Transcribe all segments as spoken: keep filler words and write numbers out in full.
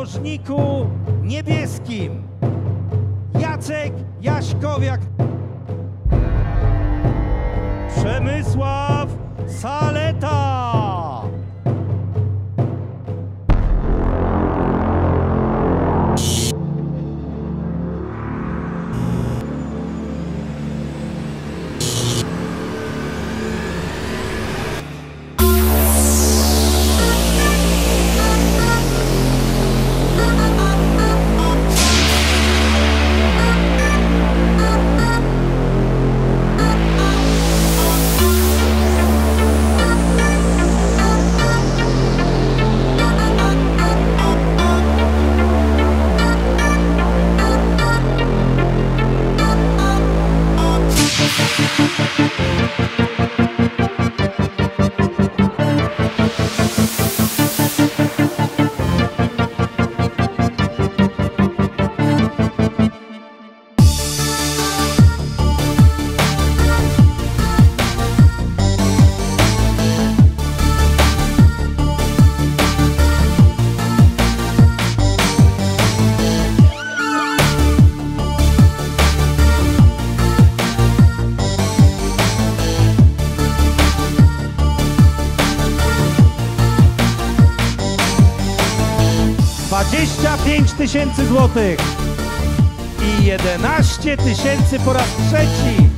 narożniku niebieskim Jacek Jaśkowiak, Przemysław Saleta. dwadzieścia pięć tysięcy złotych i jedenaście tysięcy po raz trzeci.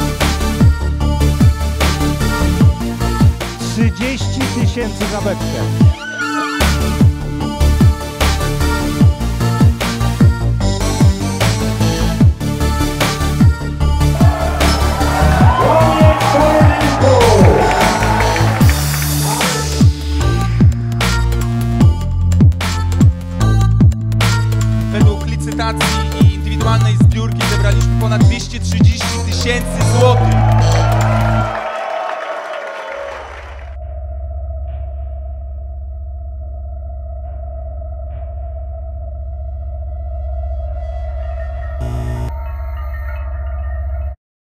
trzydzieści tysięcy za beczkę. I indywidualnej zbiórki zebraliśmy ponad dwieście trzydzieści tysięcy złotych.